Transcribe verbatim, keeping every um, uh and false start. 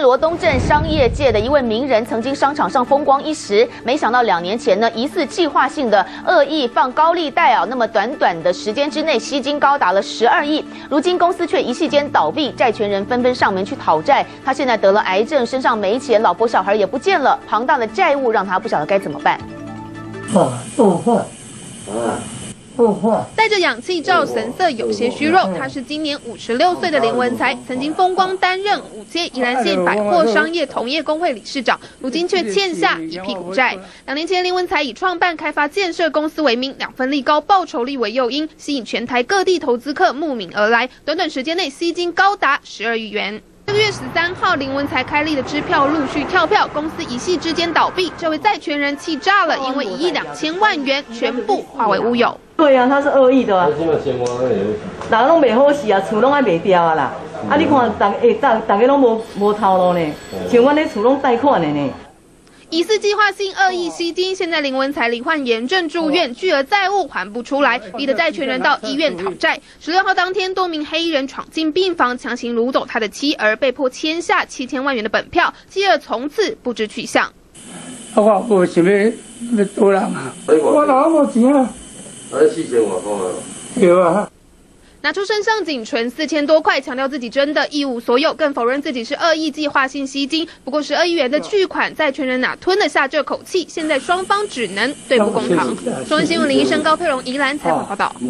罗东镇商业界的一位名人，曾经商场上风光一时，没想到两年前呢，疑似计划性的恶意放高利贷啊，那么短短的时间之内吸金高达了十二亿，如今公司却一夕间倒闭，债权人纷纷上门去讨债。他现在得了癌症，身上没钱，老婆小孩也不见了，庞大的债务让他不晓得该怎么办。 啊，恶化，啊。 戴着氧气罩，神色有些虚弱。他是今年五十六岁的林文才，曾经风光担任五届宜兰县百货商业同业工会理事长，如今却欠下一屁股债。两年前，林文才以创办开发建设公司为名，两份利高报酬率为诱因，吸引全台各地投资客慕名而来，短短时间内吸金高达十二亿元。 这个月十三号，林文才开立的支票陆续跳票，公司一夕之间倒闭。这位债权人气炸了，因为一亿两千万元全部化为乌有。 对啊，他是恶意的啊。大家拢袂好势啊，厝拢爱卖掉啊啦。啊，你看，大诶，大大家拢无无头路呢，像阮咧厝拢贷款的呢。 疑似计划性恶意吸金，现在林文才罹患炎症住院，巨额债务还不出来，逼得债权人到医院讨债。十六号当天，多名黑衣人闯进病房，强行掳走他的妻儿，被迫签下七千万元的本票，妻儿从此不知去向。 我无想要要多人啊，我哪有钱啊？啊，四千外块啊。对啊。 拿出身上仅存四千多块，强调自己真的一无所有，更否认自己是恶意计划性吸金。不过十二亿元的巨款，债权人哪吞得下这口气？现在双方只能对簿公堂。中央新闻林医生高佩荣宜兰采访报道。